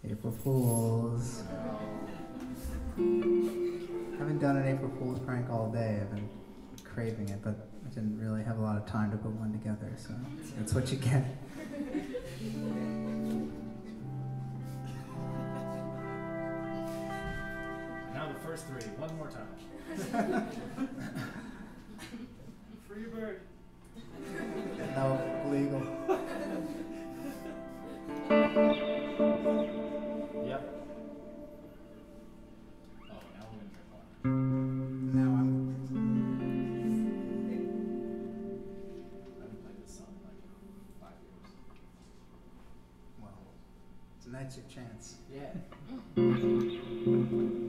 April Fools. Haven't done an April Fool's prank all day. I've been craving it, but I didn't really have a lot of time to put one together, so that's what you get. Now the first three, one more time. Free bird. No, legal. Yep. Oh, now we're gonna drink water. Now I haven't played this song in like 5 years. well, tonight's your chance. Yeah.